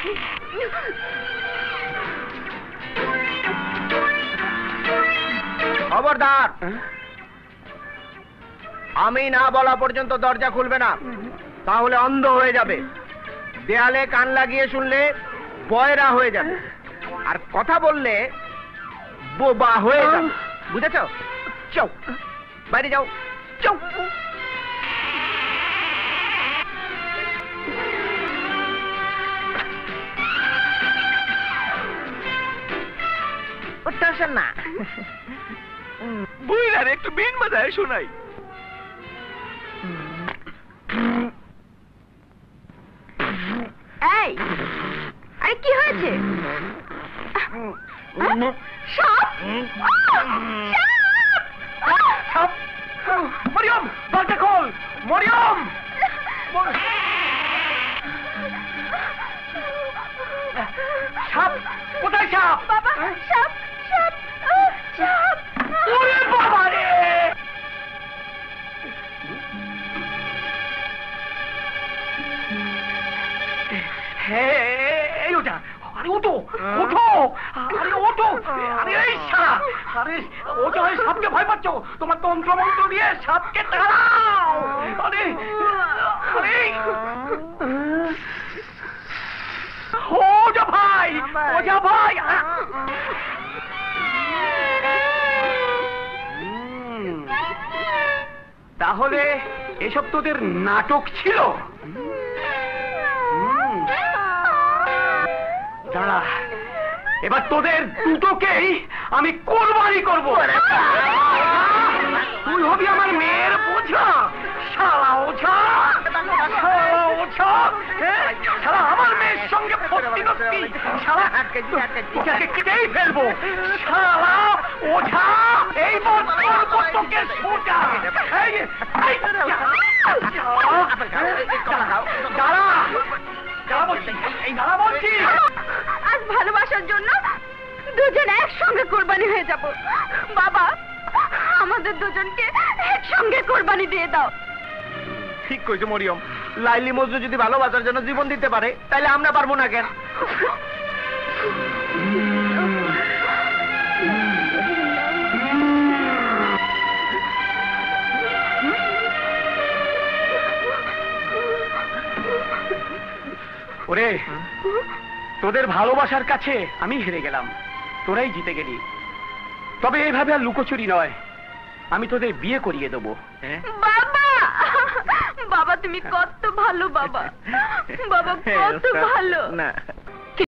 খবরদার, আমি না বলা পর্যন্ত দরজা খুলবে না, তাহলে অন্ধ হয়ে যাবে। দেয়ালে কান লাগিয়ে শুনলে বয়রা হয়ে যাবে, আর কথা বললে বোবা হয়ে যাবে। বুঝেছ? যাও, বাইরে যাও, যাও। উঠতে না, বুঝলাম, একটু বিন বাজায় শোনাই। এই, আরে কি হয়েছে? সাপ! সাপ! মরিয়ম, দরজা খোল! মরিয়ম! সাপ! কোথায় সাপ? বাবা, সাপ! সাপ! সাপ! ওরে বাবা রে! এই ওটা! আরে ওঠো, ওঠো! আরে ওঠো! আরে এই শালা! আরে ওঠো, এই সাপকে ভয় পাচ্ছ? তোমার তন্ত্র মন্ত্র দিয়ে সাপকে তাড়াও! আরে আরে ওজা ভাই! ওজা ভাই! তাহলে এসব তোদের নাটক ছিল? দাঁড়া, এবার তোদের দুটোকেই আমি কোরবানি করব। তুই হবি আমার মেয়ের বোঝা, শালা ওঝা! শালা ওঝা! শালা আমার মেয়ের সঙ্গে ভর্তি নষ্টি! শালা তোকে কেটেই ফেলবো! শালা ওঝা! এই তোকে সোজা! দাঁড়া! আজ ভালোবাসার জন্য দুজন একসঙ্গে কোরবানি হয়ে যাব। বাবা, আমাদের দুজনকে একসঙ্গে কোরবানি দিয়ে দাও। ঠিক কইছো মরিয়ম, লাইলি মজনু যদি ভালোবাসার জন্য জীবন দিতে পারে, তাহলে আমরা পারবো না কেন? ওরে, তোদের ভালোবাসার কাছে আমি হেরে গেলাম, তোরাই জিতে গেলি। তবে এইভাবে আর লুকোচুরি নয়, আমি তোদের বিয়ে করিয়ে দেবো। বাবা, বাবা তুমি কত ভালো বাবা, বাবা কত ভালো। না